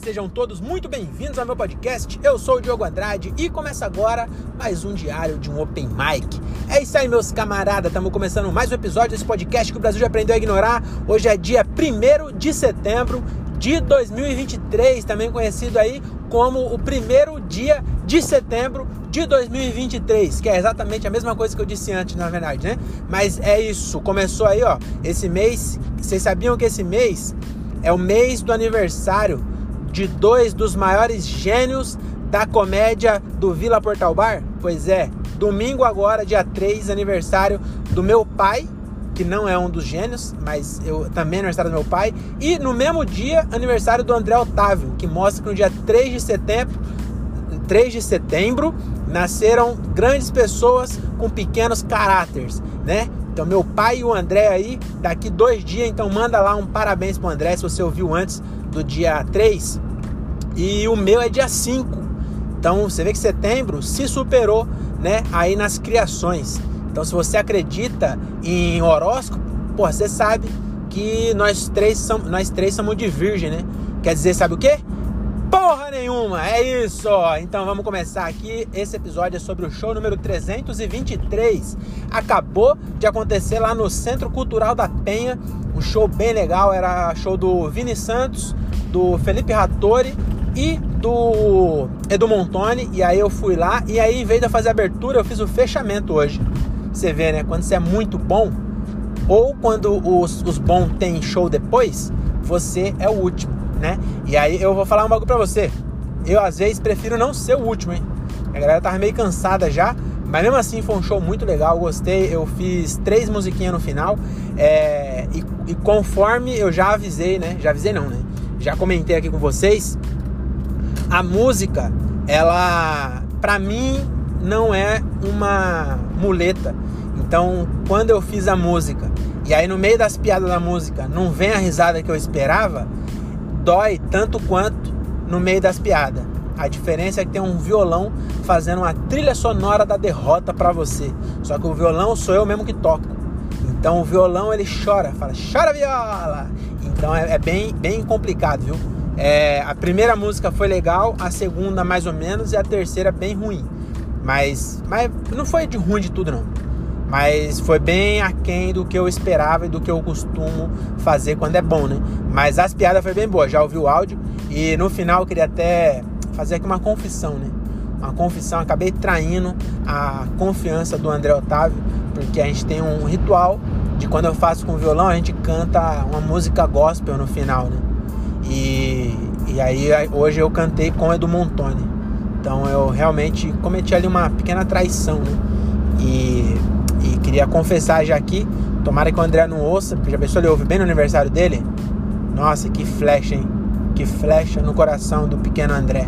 sejam todos muito bem-vindos ao meu podcast. Eu sou o Diogo Andrade e começa agora mais um diário de um Open Mic. É isso aí, meus camaradas, estamos começando mais um episódio desse podcast que o Brasil já aprendeu a ignorar. Hoje é dia 1º de setembro de 2023, também conhecido aí como o primeiro dia de setembro de 2023, que é exatamente a mesma coisa que eu disse antes, na verdade, né? Mas é isso, começou aí, ó, esse mês. Vocês sabiam que esse mês é o mês do aniversário de dois dos maiores gênios da comédia do Vila Portal Bar? Pois é, domingo agora, dia 3, aniversário do meu pai, que não é um dos gênios, mas eu também é aniversário do meu pai. E no mesmo dia, aniversário do André Otávio, que mostra que no dia 3 de setembro, nasceram grandes pessoas com pequenos caráteres, né? Então meu pai e o André aí, daqui 2 dias, então manda lá um parabéns pro André, se você ouviu antes do dia 3. E o meu é dia 5. Então você vê que setembro se superou, né, aí nas criações. Então se você acredita em horóscopo, pô, você sabe que nós três somos de virgem, né? Quer dizer, sabe o quê? Porra nenhuma, é isso. Então vamos começar aqui. Esse episódio é sobre o show número 323. Acabou de acontecer lá no Centro Cultural da Penha. Um show bem legal, era show do Vini Santos, do Felipe Rattori e do Edu Montoni. E aí eu fui lá, e aí em vez de eu fazer a abertura, eu fiz o fechamento hoje. Você vê, né, quando você é muito bom, ou quando os bons têm show depois, você é o último, né? E aí eu vou falar um bagulho pra você. Eu às vezes prefiro não ser o último, hein? A galera tava meio cansada já, mas mesmo assim foi um show muito legal, eu gostei. Eu fiz 3 musiquinhas no final, e conforme eu já avisei, né? Já avisei não, né? Já comentei aqui com vocês, a música, ela, pra mim, não é uma muleta. Então, quando eu fiz a música, e aí no meio das piadas da música não vem a risada que eu esperava, dói tanto quanto no meio das piadas. A diferença é que tem um violão fazendo uma trilha sonora da derrota pra você. Só que o violão sou eu mesmo que toco. Então o violão ele chora, fala, chora viola. Então é bem complicado, viu? A primeira música foi legal, a segunda mais ou menos, e a terceira bem ruim. Mas não foi de ruim de tudo, não. Mas foi bem aquém do que eu esperava e do que eu costumo fazer quando é bom, né? Mas as piadas foi bem boas, já ouvi o áudio. E no final eu queria até fazer aqui uma confissão, né? Uma confissão, acabei traindo a confiança do André Otávio, porque a gente tem um ritual de quando eu faço com violão, a gente canta uma música gospel no final, né? E aí hoje eu cantei com o Edu Montoni. Então eu realmente cometi ali uma pequena traição, né? E queria confessar já aqui, tomara que o André não ouça, porque já pensou, ele ouve bem no aniversário dele? Nossa, que flecha, hein? Que flecha no coração do pequeno André.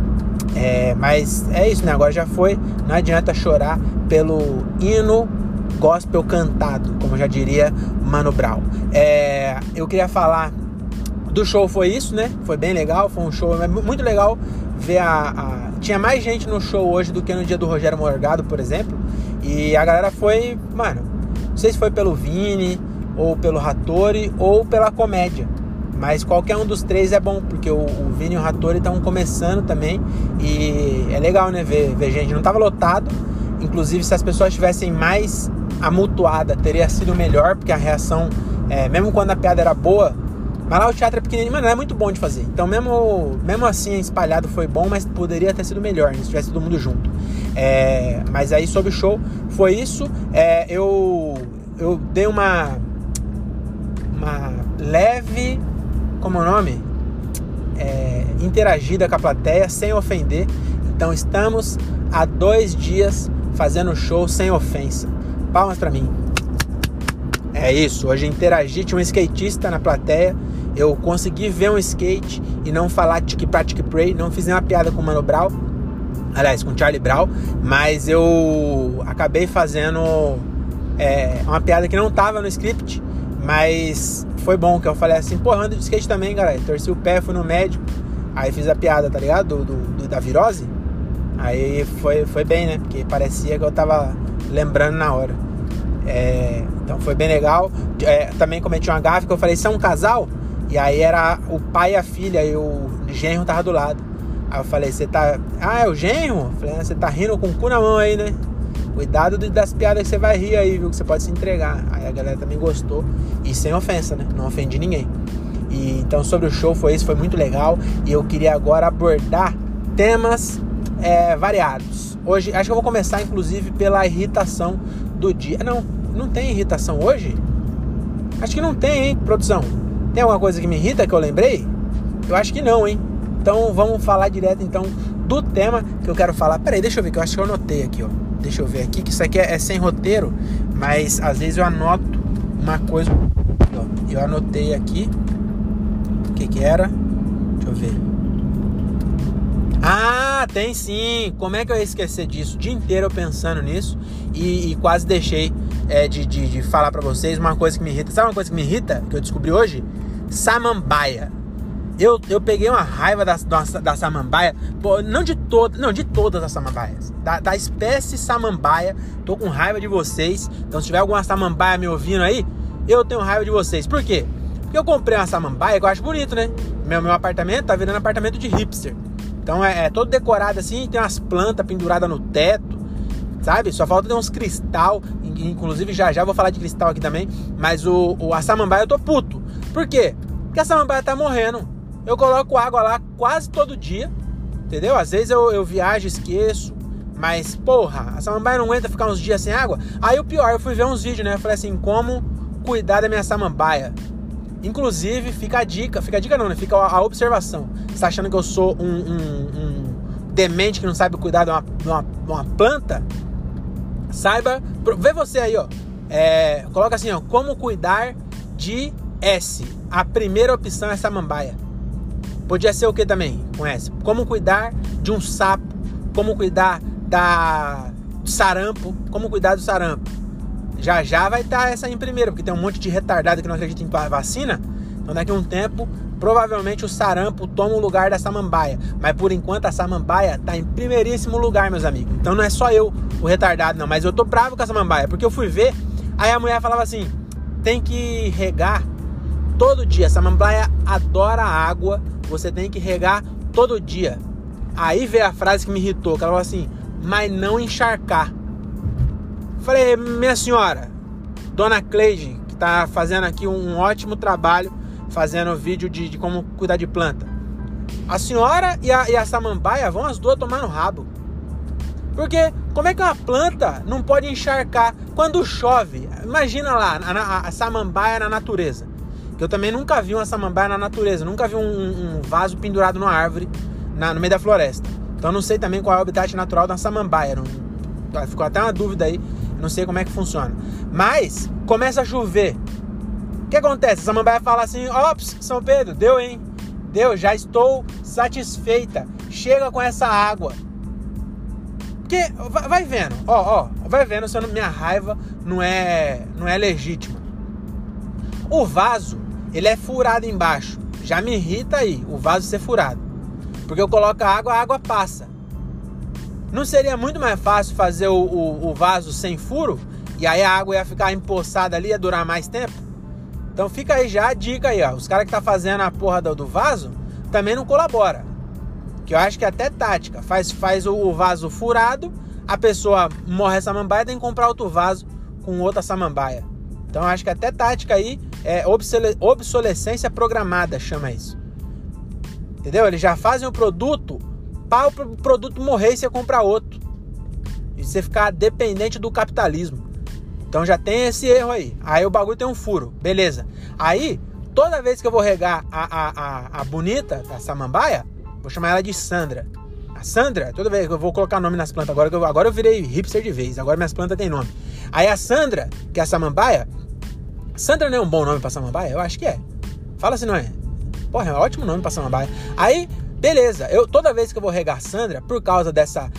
Mas é isso, né? Agora já foi, não adianta chorar pelo hino gospel cantado, como já diria Mano Brown. Eu queria falar do show, foi isso, né? Foi bem legal, foi um show muito legal ver tinha mais gente no show hoje do que no dia do Rogério Morgado, por exemplo. E a galera foi, mano, não sei se foi pelo Vini, ou pelo Rattori, ou pela comédia. Mas qualquer um dos três é bom, porque o Vini e o Rattori estão começando também. E é legal, né, ver gente. Não tava lotado, inclusive se as pessoas estivessem mais amutuadas, teria sido melhor, porque a reação, mesmo quando a piada era boa, mas lá o teatro é pequenininho, mano, é muito bom de fazer. Então mesmo assim espalhado foi bom, mas poderia ter sido melhor, né, se tivesse todo mundo junto. Mas aí sobre o show foi isso. Eu dei uma leve, como é o nome? Interagida com a plateia, sem ofender. Então estamos há 2 dias fazendo show sem ofensa. Palmas pra mim. É isso, hoje interagi, tinha um skatista na plateia. Eu consegui ver um skate e não falar tic-pra, tic-pray. Não fiz nenhuma piada com o Mano Brown, aliás, com o Charlie Brown. Mas eu acabei fazendo uma piada que não tava no script, mas foi bom, que eu falei assim, pô, eu ando de skate também, galera. Torci o pé, fui no médico, aí fiz a piada, tá ligado? Da virose. Aí foi bem, né? Porque parecia que eu tava lembrando na hora. Então foi bem legal. Também cometi uma gafe que eu falei, são um casal? E aí era o pai e a filha. Eu genro tava do lado. Aí eu falei, você tá... Ah, é o genro? Eu falei, você tá rindo com o cu na mão aí, né? Cuidado das piadas que você vai rir aí, viu? Que você pode se entregar. Aí a galera também gostou. E sem ofensa, né? Não ofendi ninguém. E, então sobre o show foi isso, foi muito legal. E eu queria agora abordar temas variados. Hoje, acho que eu vou começar inclusive pela irritação do dia. Não tem irritação hoje? Acho que não tem, hein, produção? Tem alguma coisa que me irrita que eu lembrei? Eu acho que não, hein? Então vamos falar direto então do tema que eu quero falar. Peraí, deixa eu ver, que eu acho que eu anotei aqui, ó. Deixa eu ver aqui, que isso aqui é sem roteiro, mas às vezes eu anoto uma coisa. Eu anotei aqui. O que era? Deixa eu ver. Ah, tem sim! Como é que eu ia esquecer disso? O dia inteiro eu pensando nisso e quase deixei de falar pra vocês uma coisa que me irrita. Sabe uma coisa que me irrita, que eu descobri hoje? Samambaia. Eu peguei uma raiva da samambaia, não de todas as samambaias, da espécie samambaia. Tô com raiva de vocês. Então se tiver alguma samambaia me ouvindo aí, eu tenho raiva de vocês. Por quê? Porque eu comprei uma samambaia que eu acho bonito, né? Meu apartamento tá virando apartamento de hipster. Então é todo decorado assim, tem umas plantas penduradas no teto, sabe? Só falta ter uns cristal. Inclusive já vou falar de cristal aqui também. Mas a samambaia eu tô puto. Por quê? Porque a samambaia tá morrendo. Eu coloco água lá quase todo dia, entendeu? Às vezes eu viajo, esqueço. Mas, porra, a samambaia não aguenta ficar uns dias sem água. Aí o pior, eu fui ver uns vídeos, né? Eu falei assim, como cuidar da minha samambaia. Inclusive, fica a dica não, né? Fica a observação. Você tá achando que eu sou um demente que não sabe cuidar de uma planta? Saiba, vê você aí, ó. Coloca assim, ó, como cuidar de S. A primeira opção é samambaia. Podia ser o que também com S? Como cuidar de um sapo, como cuidar do sarampo, como cuidar do sarampo. Já vai estar essa aí em primeiro, porque tem um monte de retardado que não acredita em vacina. Então daqui a um tempo, provavelmente o sarampo toma o lugar da samambaia. Mas por enquanto a samambaia está em primeiríssimo lugar, meus amigos. Então não é só eu o retardado não, mas eu tô bravo com a samambaia, porque eu fui ver, aí a mulher falava assim, tem que regar todo dia. A samambaia adora água, você tem que regar todo dia. Aí veio a frase que me irritou, que ela falou assim, mas não encharcar. Falei, minha senhora, dona Cleide, que tá fazendo aqui um ótimo trabalho, fazendo vídeo de como cuidar de planta. A senhora e a samambaia vão as duas tomar no rabo. Porque como é que uma planta não pode encharcar quando chove? Imagina lá, a samambaia na natureza. Eu também nunca vi uma samambaia na natureza, nunca vi um vaso pendurado numa árvore no meio da floresta. Então não sei também qual é o habitat natural da samambaia. Ficou até uma dúvida aí, não sei como é que funciona. Mas começa a chover. O que acontece? A samambaia fala assim, ops, São Pedro, deu, hein? Deu, já estou satisfeita. Chega com essa água. Porque, vai vendo, vai vendo se minha raiva não é legítima. O vaso, ele é furado embaixo. Já me irrita aí, o vaso ser furado. Porque eu coloco a água passa. Não seria muito mais fácil fazer o vaso sem furo? E aí a água ia ficar empoçada ali, ia durar mais tempo? Então fica aí já a dica aí, ó. Os caras que tá fazendo a porra do vaso também não colabora. Que eu acho que é até tática. Faz o vaso furado, a pessoa morre a samambaia, tem que comprar outro vaso com outra samambaia. Então eu acho que até tática aí é obsolescência programada, chama isso. Entendeu? Eles já fazem o produto para o produto morrer e você comprar outro. E você ficar dependente do capitalismo. Então já tem esse erro aí. Aí o bagulho tem um furo. Beleza. Aí, toda vez que eu vou regar a bonita, a samambaia, vou chamar ela de Sandra. A Sandra, toda vez que eu vou colocar nome nas plantas, agora eu virei hipster de vez. Agora minhas plantas têm nome. Aí a Sandra, que é a samambaia. Sandra não é um bom nome pra samambaia? Eu acho que é. Fala se não é. Porra, é um ótimo nome pra samambaia. Aí, beleza. Toda vez que eu vou regar a Sandra, por causa dessa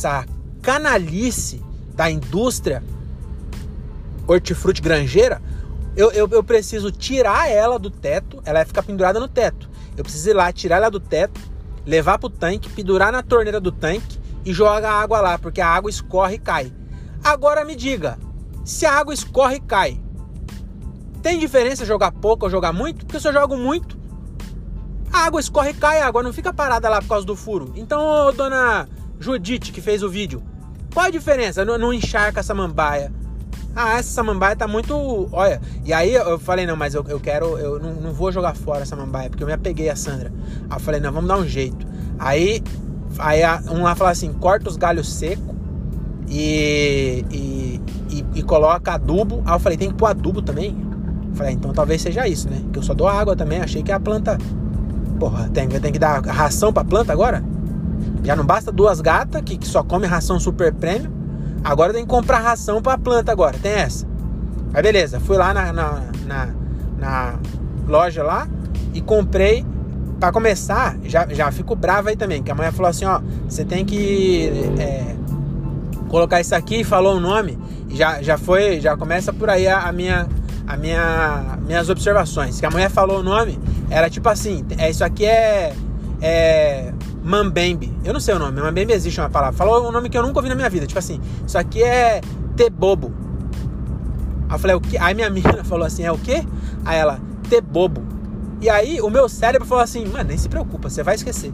canalice da indústria hortifruti granjeira, eu preciso tirar ela do teto. Ela vai ficar pendurada no teto. Eu preciso ir lá, tirar ela do teto, levar pro tanque, pendurar na torneira do tanque e jogar a água lá, porque a água escorre e cai. Agora me diga, se a água escorre e cai, tem diferença jogar pouco ou jogar muito? Porque se eu jogo muito, A água escorre e cai, a água não fica parada lá por causa do furo. Então, ô, dona Judite, que fez o vídeo, qual a diferença? Não encharca a samambaia. Ah, essa samambaia tá muito... Olha, e aí eu falei, não, mas eu não vou jogar fora a samambaia, porque eu me apeguei a Sandra. Aí eu falei, não, vamos dar um jeito. Aí um lá fala assim, corta os galhos secos e coloca adubo. Aí eu falei, tem que pôr adubo também? Eu falei, então talvez seja isso, né? Que eu só dou água também, achei que a planta... Porra, tem que dar ração pra planta agora? Já não basta 2 gatas que só come ração super premium. Agora tem que comprar ração pra planta agora, tem essa. Aí beleza, fui lá na loja lá e comprei. Pra começar, já fico bravo aí também, que a mulher falou assim, ó, você tem que colocar isso aqui, falou o nome, e já começa por aí minhas observações. Que a mulher falou o nome, era tipo assim, isso aqui é Mambembe. Eu não sei o nome, Mambembe existe uma palavra. Falou um nome que eu nunca ouvi na minha vida. Tipo assim, isso aqui é Tebobo. Aí eu falei, o quê? Aí minha menina falou assim, é o quê? Aí ela, Tebobo. E aí o meu cérebro falou assim, mano, nem se preocupa, você vai esquecer.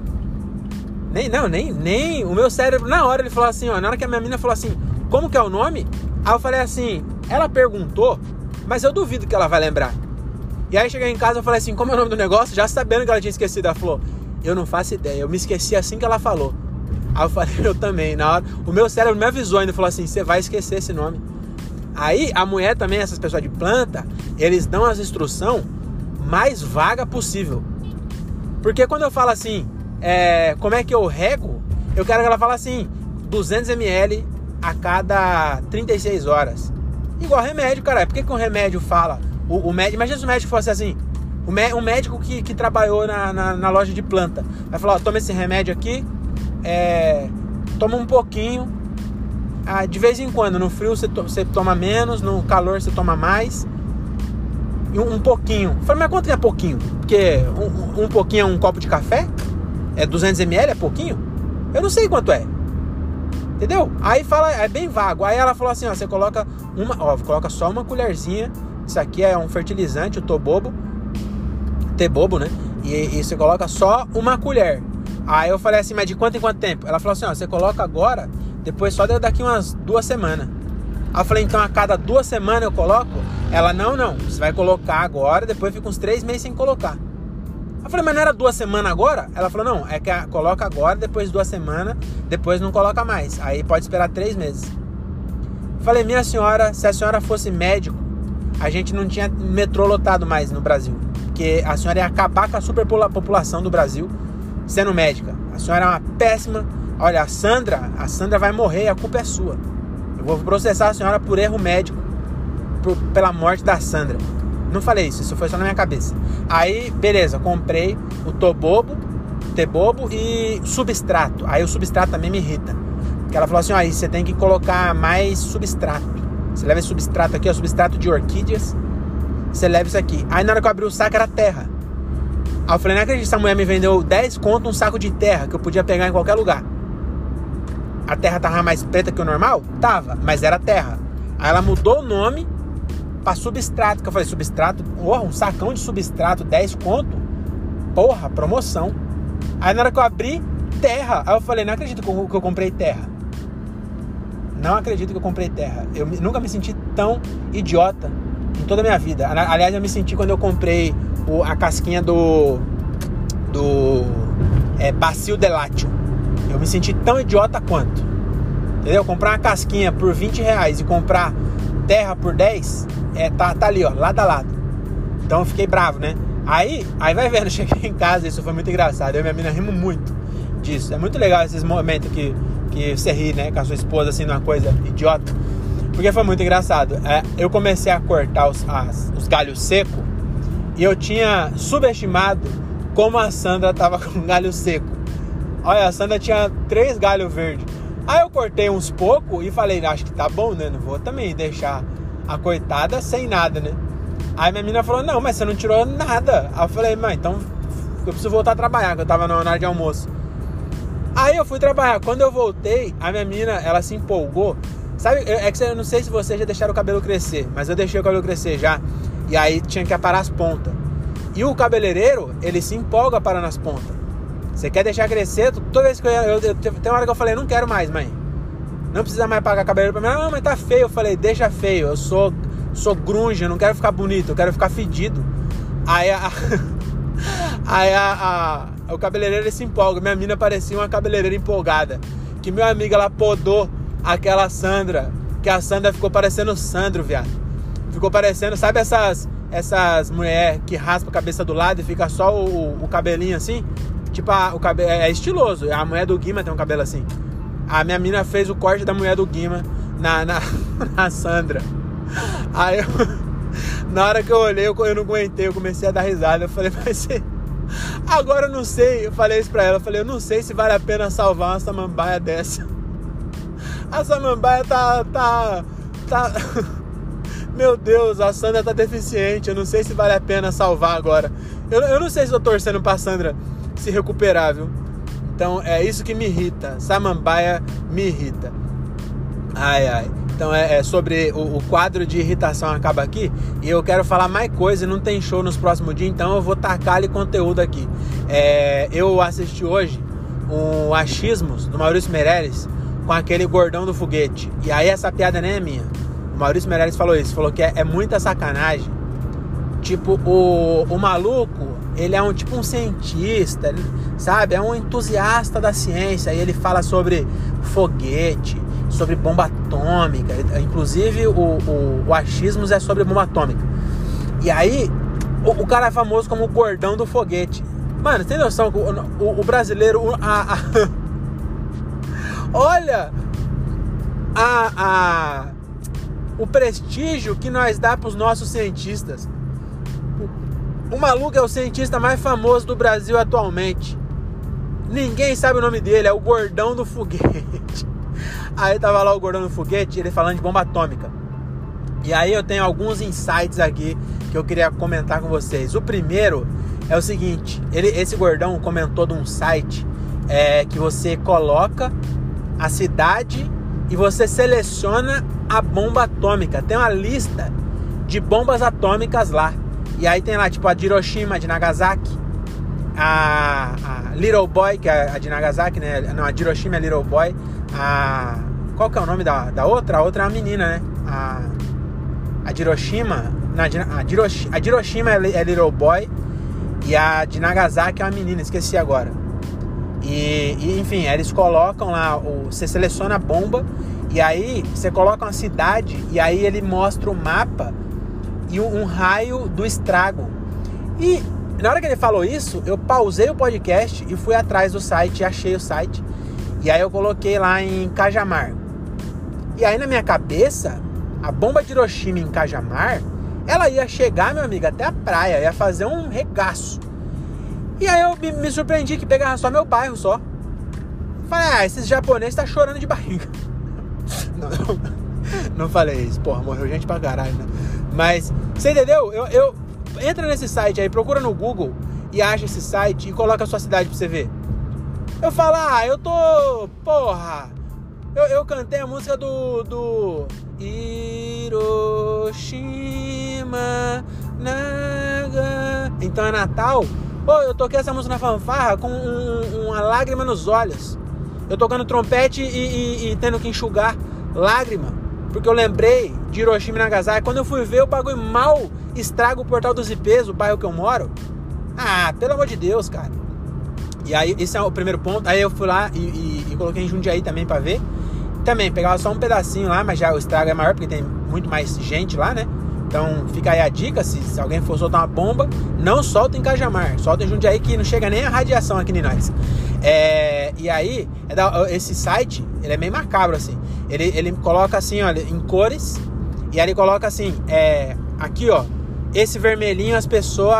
Nem o meu cérebro, na hora ele falou assim, ó, na hora que a minha menina falou assim, como que é o nome? Aí eu falei assim, ela perguntou, mas eu duvido que ela vai lembrar. E aí cheguei em casa e falei assim, como é o nome do negócio? Já sabendo que ela tinha esquecido. Ela falou, eu não faço ideia, eu me esqueci assim que ela falou. Aí eu falei, eu também. Na hora, o meu cérebro me avisou ainda, falou assim, você vai esquecer esse nome. Aí a mulher também, essas pessoas de planta, eles dão as instruções mais vaga possível. Porque quando eu falo assim, como é que eu rego, eu quero que ela fale assim, 200 ml a cada 36 horas. Igual remédio, cara. Por que um remédio fala? O médico, imagina se o médico fosse assim, um médico que trabalhou na loja de planta, vai falar, ó, toma esse remédio aqui, toma um pouquinho, de vez em quando, no frio você toma menos, no calor você toma mais, e um pouquinho. Eu falei, mas quanto que é pouquinho? Porque um pouquinho é um copo de café? 200 ml é pouquinho? Eu não sei quanto é. Entendeu? Aí fala, é bem vago. Aí ela falou assim, ó, você coloca coloca só uma colherzinha. Isso aqui é um fertilizante, o Tebobo, né? E você coloca só uma colher. Aí eu falei assim, mas de quanto em quanto tempo? Ela falou assim, ó, você coloca agora, depois só daqui umas 2 semanas. Aí eu falei, então a cada 2 semanas eu coloco? Ela, não, você vai colocar agora, depois fica uns 3 meses sem colocar. Eu falei, mas não era 2 semanas agora? Ela falou, não, é que coloca agora, depois de 2 semanas, depois não coloca mais. Aí pode esperar 3 meses. Eu falei, minha senhora, se a senhora fosse médico, a gente não tinha metrô lotado mais no Brasil. Porque a senhora ia acabar com a superpopulação do Brasil sendo médica. A senhora é uma péssima. Olha, a Sandra vai morrer, a culpa é sua. Eu vou processar a senhora por erro médico, pela morte da Sandra. Não falei isso foi só na minha cabeça. Aí, beleza, comprei o Tebobo e substrato. Aí o substrato também me irrita. Porque ela falou assim, ó, aí você tem que colocar mais substrato. Você leva esse substrato aqui, ó, substrato de orquídeas. Você leva isso aqui. Aí na hora que eu abri o saco era terra. Aí eu falei, não acredito, essa mulher me vendeu 10 conto um saco de terra que eu podia pegar em qualquer lugar. A terra tava mais preta que o normal? Tava, mas era terra. Aí ela mudou o nome pra substrato. Que eu falei, substrato? Porra, um sacão de substrato, 10 conto? Porra, promoção. Aí na hora que eu abri, terra. Aí eu falei, não acredito que eu comprei terra. Não acredito que eu comprei terra. Eu nunca me senti tão idiota em toda a minha vida. Aliás, eu me senti quando eu comprei a casquinha do Bacil de Látio. Eu me senti tão idiota quanto. Entendeu? Comprar uma casquinha por R$20 e comprar terra por 10, tá ali, ó, lado a lado. Então eu fiquei bravo, né? Aí vai vendo, cheguei em casa, isso foi muito engraçado. Eu e minha menina rimos muito disso. É muito legal esses momentos que você ri, né, com a sua esposa, assim, numa coisa idiota. Porque foi muito engraçado. Eu comecei a cortar os galhos secos e eu tinha subestimado como a Sandra tava com galho seco. Olha, a Sandra tinha 3 galhos verdes. Aí eu cortei uns poucos e falei, acho que tá bom, né? Não vou também deixar a coitada sem nada, né? Aí minha menina falou, não, mas você não tirou nada. Aí eu falei, mãe, então eu preciso voltar a trabalhar, que eu tava na hora de almoço. Aí eu fui trabalhar. Quando eu voltei, a minha menina, ela se empolgou. Sabe, eu não sei se vocês já deixaram o cabelo crescer, mas eu deixei o cabelo crescer já. E aí tinha que aparar as pontas. E o cabeleireiro, ele se empolga para nas pontas. Você quer deixar crescer? Toda vez que tem uma hora que eu falei, não quero mais, mãe. Não precisa mais pagar cabeleireiro pra mim. Não, mas tá feio. Eu falei, deixa feio. Eu sou grunge, eu não quero ficar bonito, eu quero ficar fedido. Aí o cabeleireiro ele se empolga. Minha mina parecia uma cabeleireira empolgada. Que meu amigo, ela podou aquela Sandra. Que a Sandra ficou parecendo o Sandro, viado. Ficou parecendo, sabe essas mulheres que raspa a cabeça do lado e fica só o cabelinho assim? Tipo, o cabelo é estiloso. A mulher do Guima tem um cabelo assim. A minha mina fez o corte da mulher do Guima na Sandra. Aí na hora que eu olhei, eu não aguentei, eu comecei a dar risada. Eu falei, mas você... Agora eu não sei, eu falei isso pra ela, eu falei, eu não sei se vale a pena salvar uma samambaia dessa. A samambaia tá... Meu Deus, a Sandra tá deficiente, eu não sei se vale a pena salvar agora. Eu não sei se tô torcendo pra Sandra se recuperar, viu? Então é isso que me irrita, samambaia me irrita. Ai. Então é sobre o quadro de irritação acaba aqui. E eu quero falar mais coisa. Não tem show nos próximos dias, então eu vou tacar-lhe conteúdo aqui. Eu assisti hoje um Achismos do Maurício Meirelles com aquele gordão do foguete. E aí essa piada nem é minha. O Maurício Meirelles falou isso. Falou que é muita sacanagem. Tipo, o maluco, ele é tipo um cientista, sabe? É um entusiasta da ciência. E ele fala sobre foguete, sobre bomba atômica. Inclusive o Achismos é sobre bomba atômica. E aí o cara é famoso como o gordão do foguete. Mano, tem noção? O brasileiro olha o prestígio que nós dá pros nossos cientistas. O maluco é o cientista mais famoso do Brasil atualmente. Ninguém sabe o nome dele, é o gordão do foguete. Aí tava lá o gordão do foguete, ele falando de bomba atômica. E aí eu tenho alguns insights aqui que eu queria comentar com vocês. O primeiro é o seguinte, esse gordão comentou de um site que você coloca a cidade e você seleciona a bomba atômica. Tem uma lista de bombas atômicas lá. E aí tem lá tipo a de Hiroshima, a de Nagasaki, a Little Boy, que é a de Nagasaki, né? Não, a de Hiroshima é Little Boy. Qual que é o nome da outra? A outra é uma menina, né? A de Hiroshima... Não, a de Hiroshima é Little Boy. E a de Nagasaki é uma menina, esqueci agora. E enfim, eles colocam lá... Você seleciona a bomba. E aí você coloca uma cidade. E aí ele mostra o mapa e um raio do estrago. E na hora que ele falou isso, eu pausei o podcast e fui atrás do site, achei o site. E aí eu coloquei lá em Cajamar. E aí na minha cabeça, a bomba de Hiroshima em Cajamar, ela ia chegar, meu amigo, até a praia, ia fazer um regaço. E aí eu me surpreendi que pegava só meu bairro só. Falei, esses japoneses tá chorando de barriga. Não falei isso, porra, morreu gente pra caralho, né? Mas, você entendeu? Eu entra nesse site aí, procura no Google e acha esse site e coloca a sua cidade pra você ver. Eu falo, eu tô... Porra! Eu cantei a música do Hiroshima Naga. Então é Natal. Pô, eu toquei essa música na fanfarra com uma lágrima nos olhos. Eu tocando trompete e tendo que enxugar lágrima. Porque eu lembrei de Hiroshima e Nagasaki. Quando eu fui ver, o bagulho mal estraga o Portal dos IPs, o bairro que eu moro. Pelo amor de Deus, cara. E aí, esse é o primeiro ponto. Aí eu fui lá e coloquei em Jundiaí também pra ver. Também, pegava só um pedacinho lá, mas já o estrago é maior, porque tem muito mais gente lá, né? Então, fica aí a dica, se alguém for soltar uma bomba, não solta em Cajamar. Solta em Jundiaí, que não chega nem a radiação aqui em nós. E aí, esse site, ele é meio macabro, assim. Ele coloca assim, olha, em cores. E aí ele coloca assim, aqui, ó, esse vermelhinho as pessoas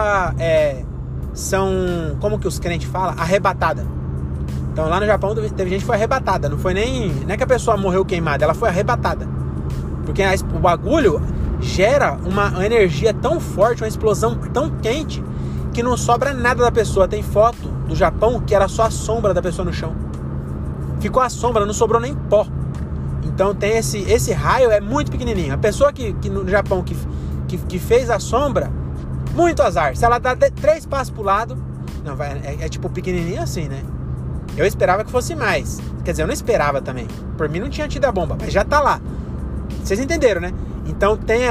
são, como que os crentes falam? Arrebatada. Então lá no Japão teve gente que foi arrebatada. Não é que a pessoa morreu queimada, ela foi arrebatada. Porque o bagulho gera uma energia tão forte, uma explosão tão quente, que não sobra nada da pessoa. Tem foto do Japão que era só a sombra da pessoa no chão. Ficou a sombra, não sobrou nem pó. Então tem esse raio é muito pequenininho. A pessoa que no Japão que fez a sombra Muito azar. Se ela dá 3 passos pro lado... Não, é tipo pequenininho assim, né? Eu esperava que fosse mais. Quer dizer, eu não esperava também. Por mim não tinha tido a bomba, mas já tá lá. Vocês entenderam, né? Então tem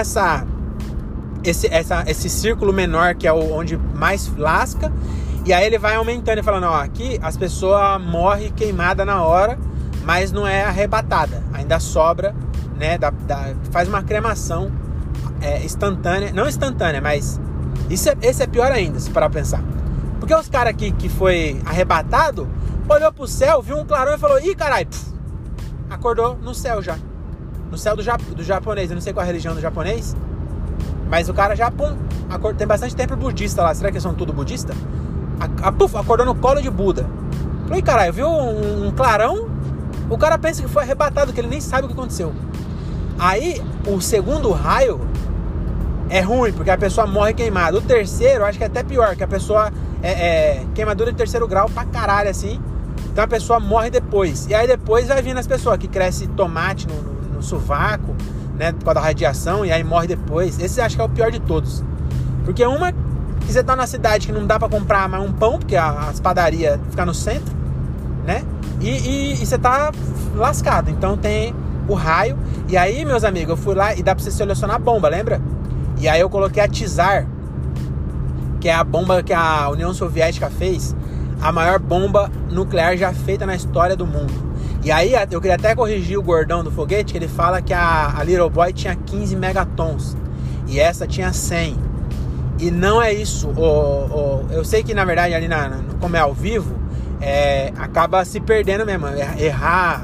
esse círculo menor que é onde mais lasca. E aí ele vai aumentando e falando, ó, aqui as pessoas morrem queimada na hora, mas não é arrebatada. Ainda sobra, né? Faz uma cremação instantânea. Não instantânea, mas esse é pior ainda, se parar pra pensar. Porque os caras que foi arrebatado, olhou pro céu, viu um clarão e falou, ih, caralho, acordou no céu já. No céu do japonês. Eu não sei qual é a religião do japonês, mas o cara já, tem bastante templo budista lá. Será que eles são tudo budista? Acordou no colo de Buda. Falei, caralho, viu um clarão? O cara pensa que foi arrebatado, que ele nem sabe o que aconteceu. Aí, o segundo raio é ruim, porque a pessoa morre queimada. O terceiro, acho que é até pior, que a pessoa queimadura de 3º grau pra caralho, assim. Então a pessoa morre depois. E aí depois vai vindo as pessoas que cresce tomate no sovaco, né, por causa da radiação, e aí morre depois. Esse acho que é o pior de todos. Porque uma que você tá na cidade que não dá pra comprar mais um pão, porque as padarias ficam no centro, né? E você tá lascado. Então tem o raio. E aí, meus amigos, eu fui lá e dá pra você selecionar a bomba, lembra? E aí eu coloquei a Tsar, que é a bomba que a União Soviética fez, a maior bomba nuclear já feita na história do mundo. E aí eu queria até corrigir o gordão do foguete, que ele fala que a Little Boy tinha 15 megatons e essa tinha 100. E não é isso. Eu sei que na verdade ali como é ao vivo, acaba se perdendo mesmo. Errar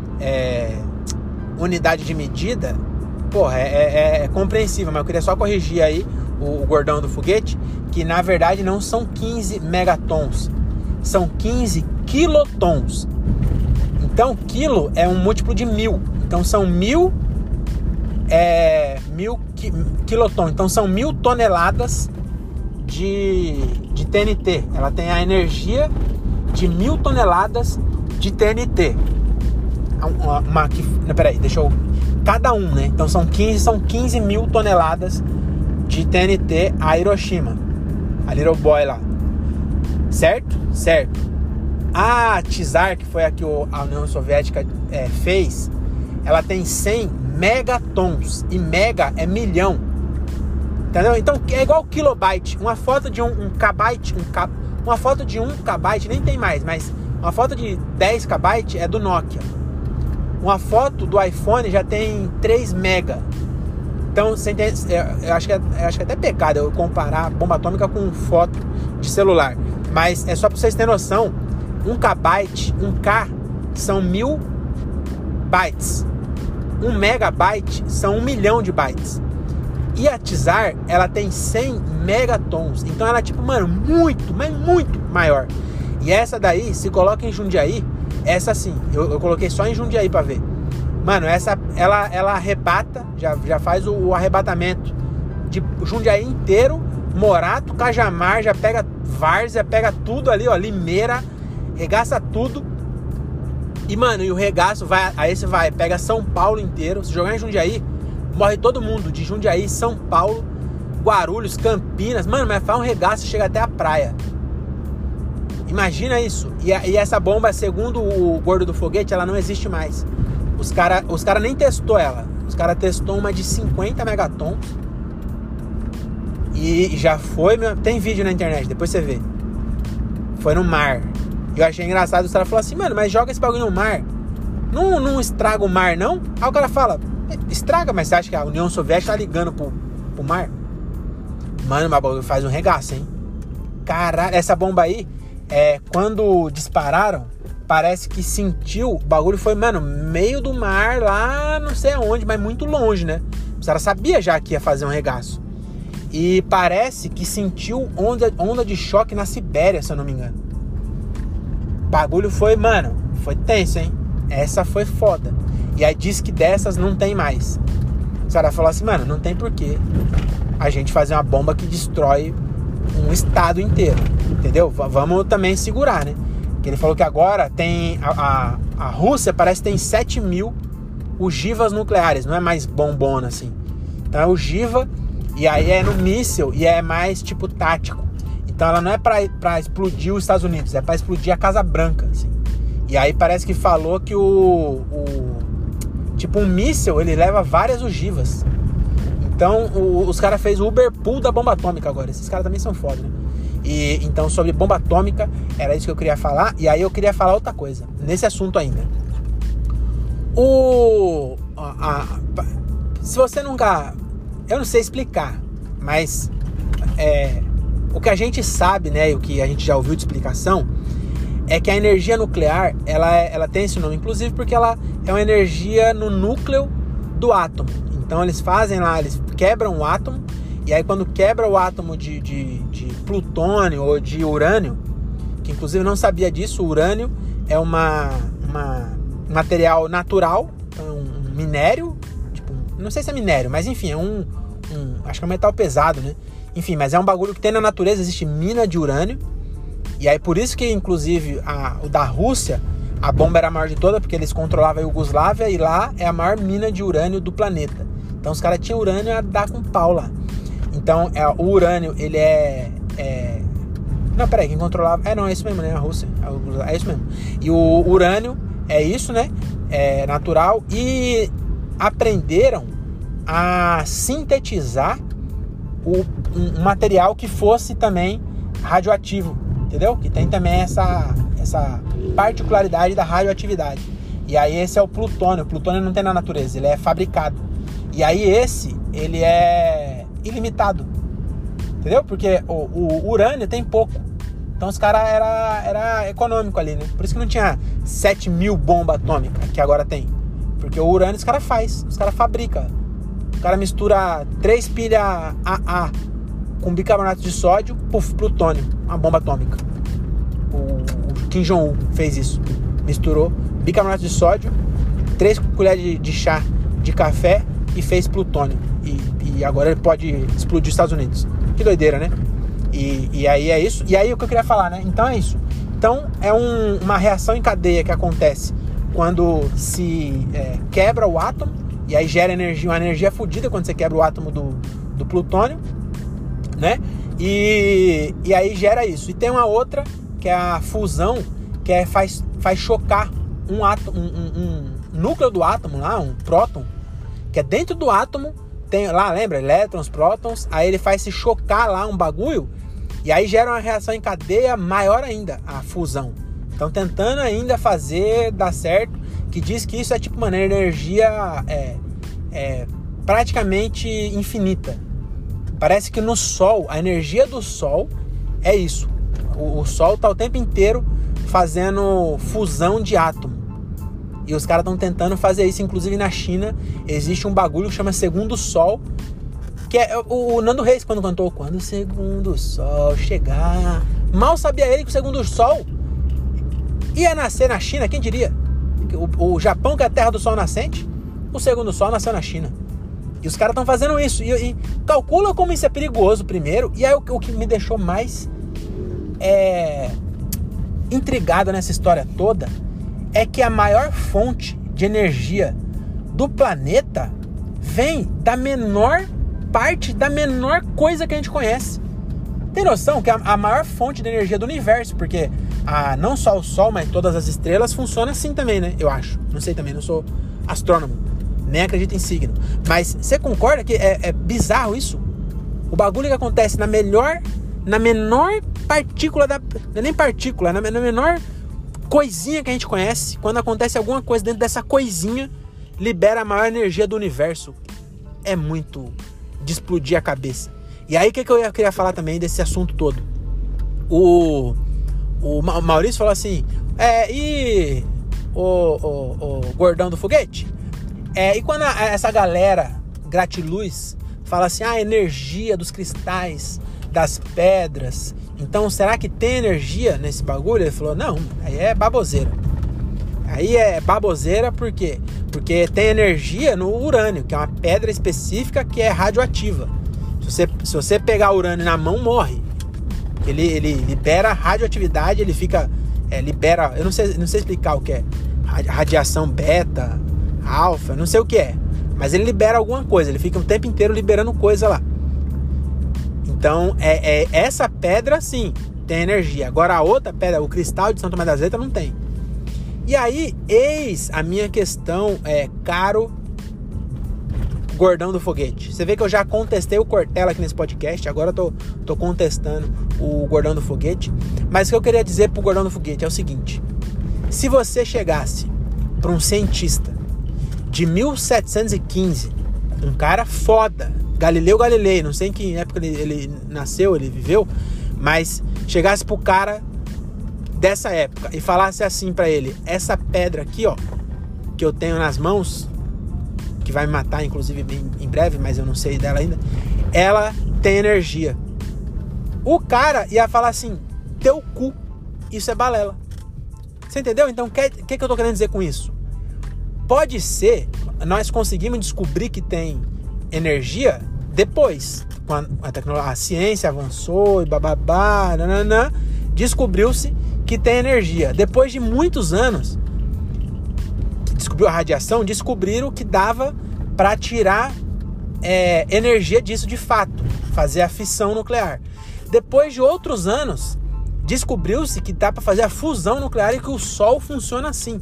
unidade de medida, porra, é compreensível, mas eu queria só corrigir aí o gordão do foguete, que na verdade não são 15 megatons, são 15 quilotons. Então quilo é um múltiplo de 1000, então são 1000 quilotons, então são 1000 toneladas de TNT. Ela tem a energia de 1000 toneladas de TNT. Peraí, deixa eu... Cada um, né? Então são 15 mil toneladas de TNT a Hiroshima. A Little Boy lá. Certo? Certo. A Tsar, que foi a que a União Soviética fez, ela tem 100 megatons. E mega é milhão. Entendeu? Então é igual kilobyte. Uma foto de um kbyte, uma foto de 1 kbyte, nem tem mais, mas uma foto de 10 kbyte é do Nokia. Uma foto do iPhone já tem 3 mega. Então, eu acho que é até pecado eu comparar bomba atômica com foto de celular. Mas é só para vocês terem noção. 1 kbyte, 1K, são 1000 bytes. 1 megabyte são 1 milhão de bytes. E a Tsar, ela tem 100 megatons. Então ela é tipo, mano, muito, mas muito maior. E essa daí, se coloca em Jundiaí, essa sim, eu coloquei só em Jundiaí pra ver. Mano, essa, ela arrebata, já faz o arrebatamento de Jundiaí inteiro, Morato, Cajamar, já pega Várzea, pega tudo ali, ó, Limeira, regaça tudo. E, mano, e o regaço pega São Paulo inteiro. Se jogar em Jundiaí, morre todo mundo, de Jundiaí, São Paulo, Guarulhos, Campinas. Mano, mas faz um regaço e chega até a praia. Imagina isso. E essa bomba, segundo o gordo do foguete, ela não existe mais. Os cara nem testou ela. Os caras testou uma de 50 megatons. E já foi... Tem vídeo na internet, depois você vê. Foi no mar. Eu achei engraçado. Os caras falaram assim, mano, mas joga esse bagulho no mar. Não estraga o mar, não? Aí o cara fala, estraga, mas você acha que a União Soviética tá ligando pro mar? Mano, o bagulho faz um regaço, hein? Caralho, essa bomba aí... quando dispararam, parece que sentiu, o bagulho foi, mano, meio do mar, lá não sei aonde, mas muito longe, né? Os caras sabiam já que ia fazer um regaço. E parece que sentiu onda de choque na Sibéria, se eu não me engano. O bagulho foi, mano, foi tenso, hein? Essa foi foda. E aí diz que dessas não tem mais. Os caras falaram assim, mano, não tem porquê a gente fazer uma bomba que destrói um estado inteiro, entendeu? Vamos também segurar, né? Que ele falou que agora tem a Rússia parece que tem 7.000 ogivas nucleares, não é mais bombona assim. Então é ogiva E aí é no míssil e é mais tipo tático. Então ela não é pra explodir os Estados Unidos, é pra explodir a Casa Branca, assim. E aí parece que falou que tipo, um míssil, ele leva várias ogivas. Então os caras fez o Uberpool da bomba atômica agora. Esses caras também são foda, né? E então sobre bomba atômica, era isso que eu queria falar. E aí eu queria falar outra coisa, nesse assunto ainda. Se você nunca... Eu não sei explicar, mas o que a gente sabe, né, e o que a gente já ouviu de explicação, é que a energia nuclear, ela tem esse nome, inclusive porque ela é uma energia no núcleo do átomo. Então eles fazem lá, eles quebram o átomo, e aí quando quebra o átomo de plutônio ou de urânio, que inclusive eu não sabia disso, o urânio é um material natural, um minério, tipo, não sei se é minério, mas enfim, acho que é um metal pesado, né? Enfim, mas é um bagulho que tem na natureza, existe mina de urânio. E aí por isso que, inclusive, o da Rússia, a bomba era a maior de todas, porque eles controlavam a Iugoslávia, e lá é a maior mina de urânio do planeta. Então os caras tinham urânio a dar com pau lá. Então o urânio, ele Não, peraí, quem controlava... não, é isso mesmo, né? A Rússia. É isso mesmo. E o urânio é isso, né? É natural. E aprenderam a sintetizar um material que fosse também radioativo, entendeu? Que tem também essa particularidade da radioatividade. E aí esse é o plutônio. O plutônio não tem na natureza, ele é fabricado. E aí ele é ilimitado, entendeu? Porque o urânio tem pouco. Então os caras era econômico ali, né? Por isso que não tinha 7.000 bombas atômicas, que agora tem. Porque o urânio os caras fabricam. O cara mistura 3 pilhas AA com bicarbonato de sódio, plutônio, uma bomba atômica. O Kim Jong-un fez isso. Misturou bicarbonato de sódio, 3 colheres de chá de café e fez plutônio. E agora ele pode explodir os Estados Unidos. Que doideira, né? E aí é isso. E aí o que eu queria falar, né? Então é isso. Então é uma reação em cadeia que acontece quando se quebra o átomo. E aí gera uma energia fodida quando você quebra o átomo do plutônio, né? E aí gera isso. E tem uma outra, que é a fusão, que faz chocar um núcleo do átomo lá, um próton, que é dentro do átomo, tem lá, lembra? Elétrons, prótons, aí ele faz se chocar lá um bagulho, e aí gera uma reação em cadeia maior ainda, a fusão. Então tentando ainda fazer dar certo, que diz que isso é tipo uma energia praticamente infinita. Parece que no Sol, a energia do Sol é isso. O Sol está o tempo inteiro fazendo fusão de átomo. E os caras estão tentando fazer isso. Inclusive na China existe um bagulho que chama Segundo Sol, que é o Nando Reis quando cantou Quando o Segundo Sol chegar. Mal sabia ele que o Segundo Sol ia nascer na China, quem diria? O Japão, que é a terra do sol nascente, o Segundo Sol nasceu na China. E os caras estão fazendo isso. E calcula como isso é perigoso primeiro. E aí o que me deixou mais intrigado nessa história toda é que a maior fonte de energia do planeta vem da menor parte, da menor coisa que a gente conhece. Tem noção que a maior fonte de energia do universo, porque não só o Sol, mas todas as estrelas funcionam assim também, né? Eu acho. Não sei também, não sou astrônomo. Nem acredito em signo. Mas você concorda que é bizarro isso? O bagulho que acontece na menor partícula não é nem partícula, na menor coisinha que a gente conhece, quando acontece alguma coisa dentro dessa coisinha, libera a maior energia do universo. É muito de explodir a cabeça. E aí o que eu queria falar também desse assunto todo? O Maurício falou assim, e o gordão do foguete? E quando essa galera gratiluz fala assim, a energia dos cristais, das pedras, então será que tem energia nesse bagulho? Ele falou, não, aí é baboseira. Aí é baboseira por quê? Porque tem energia no urânio, que é uma pedra específica que é radioativa. Se você pegar urânio na mão, morre. Ele libera radioatividade, ele fica... libera... Eu não sei explicar o que é. Radiação beta, alfa, não sei o que é. Mas ele libera alguma coisa, ele fica o tempo inteiro liberando coisa lá. Então, essa pedra, sim, tem energia. Agora, a outra pedra, o cristal de São Tomé das Letras, não tem. E aí, eis a minha questão, caro Gordão do Foguete. Você vê que eu já contestei o Cortella aqui nesse podcast, agora eu tô contestando o Gordão do Foguete. Mas o que eu queria dizer pro Gordão do Foguete é o seguinte: se você chegasse para um cientista de 1715, um cara foda, Galileu Galilei, não sei em que época ele nasceu, ele viveu, mas chegasse pro cara dessa época e falasse assim pra ele: essa pedra aqui, ó, que eu tenho nas mãos, que vai me matar inclusive em breve, mas eu não sei dela ainda, ela tem energia. O cara ia falar assim: teu cu, isso é balela. Você entendeu? Então, o que eu tô querendo dizer com isso? Pode ser, nós conseguimos descobrir que tem energia depois, quando a ciência avançou e bababá, nananã, descobriu-se que tem energia. Depois de muitos anos, que descobriu a radiação, descobriram que dava para tirar energia disso de fato, fazer a fissão nuclear. Depois de outros anos, descobriu-se que dá para fazer a fusão nuclear e que o Sol funciona assim.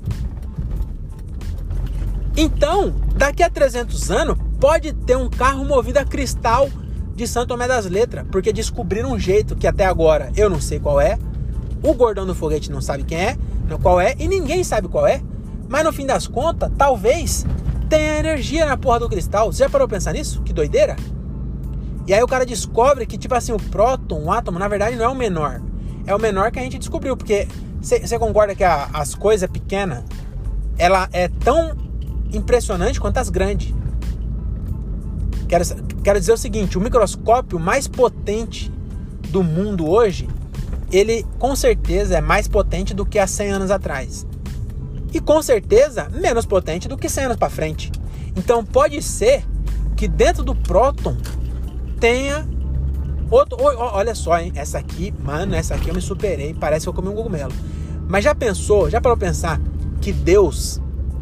Então, daqui a 300 anos, pode ter um carro movido a cristal de São Tomé das Letras, porque descobriram um jeito que até agora eu não sei qual é, o Gordão do Foguete não sabe qual é, e ninguém sabe qual é, mas no fim das contas, talvez tenha energia na porra do cristal. Você já parou pra pensar nisso? Que doideira! E aí o cara descobre que, tipo assim, o próton, o átomo, na verdade não é o menor. É o menor que a gente descobriu, porque você concorda que as coisas pequenas, ela é tão impressionante quanto as grandes. Quero dizer o seguinte: o microscópio mais potente do mundo hoje, ele com certeza é mais potente do que há 100 anos atrás. E com certeza menos potente do que 100 anos para frente. Então pode ser que dentro do próton tenha outro... Olha só, hein? Essa aqui eu me superei. Parece que eu comi um cogumelo. Mas já parou pra pensar que Deus,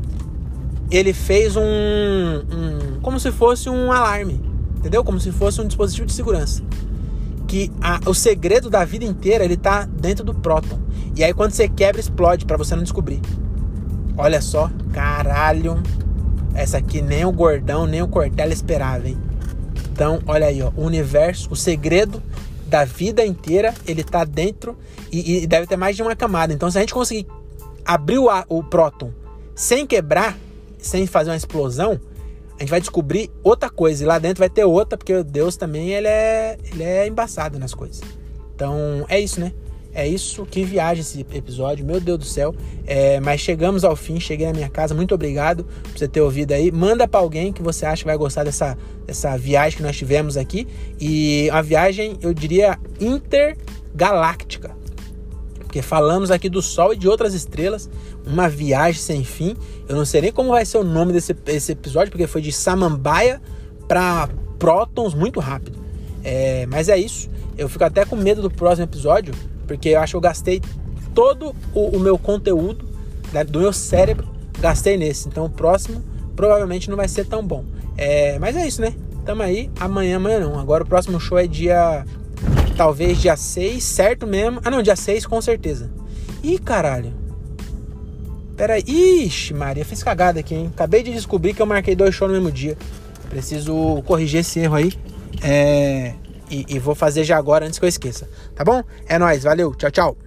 ele fez como se fosse um alarme, entendeu? Como se fosse um dispositivo de segurança. Que o segredo da vida inteira, ele tá dentro do próton. E aí quando você quebra, explode pra você não descobrir. Olha só, caralho. Essa aqui nem o Gordão, nem o Cortella esperava, hein? Então, olha aí, ó, o universo, o segredo da vida inteira, ele tá dentro e deve ter mais de uma camada. Então, se a gente conseguir abrir o próton sem quebrar, sem fazer uma explosão, a gente vai descobrir outra coisa. E lá dentro vai ter outra, porque Deus também, ele é embaçado nas coisas. Então, é isso, né? É isso, que viagem esse episódio, meu Deus do céu. Mas chegamos ao fim, cheguei na minha casa, muito obrigado por você ter ouvido aí. Manda pra alguém que você acha que vai gostar dessa viagem que nós tivemos aqui. E uma viagem, eu diria, intergaláctica. Porque falamos aqui do Sol e de outras estrelas, uma viagem sem fim. Eu não sei nem como vai ser o nome desse episódio, porque foi de Samambaia para prótons muito rápido. Mas é isso, eu fico até com medo do próximo episódio, porque eu acho que eu gastei todo o meu conteúdo, né, do meu cérebro, gastei nesse. Então o próximo provavelmente não vai ser tão bom. Mas é isso, né? Tamo aí. Amanhã não. Agora o próximo show é talvez dia 6, certo mesmo? Ah, não, dia 6 com certeza. Ih, caralho. Pera aí. Ixi, Maria, fiz cagada aqui, hein? Acabei de descobrir que eu marquei 2 shows no mesmo dia. Preciso corrigir esse erro aí. E vou fazer já agora antes que eu esqueça. Tá bom? É nóis, valeu, tchau, tchau.